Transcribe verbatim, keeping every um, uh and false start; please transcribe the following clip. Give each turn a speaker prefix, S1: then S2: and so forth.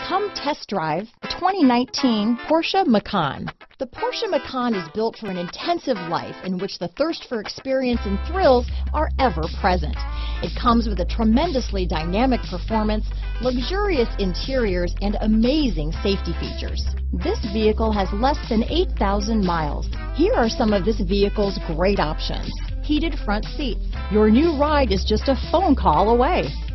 S1: Come test drive the twenty nineteen Porsche Macan. The Porsche Macan is built for an intensive life in which the thirst for experience and thrills are ever present. It comes with a tremendously dynamic performance, luxurious interiors, and amazing safety features. This vehicle has less than eight thousand miles. Here are some of this vehicle's great options: heated front seats. Your new ride is just a phone call away.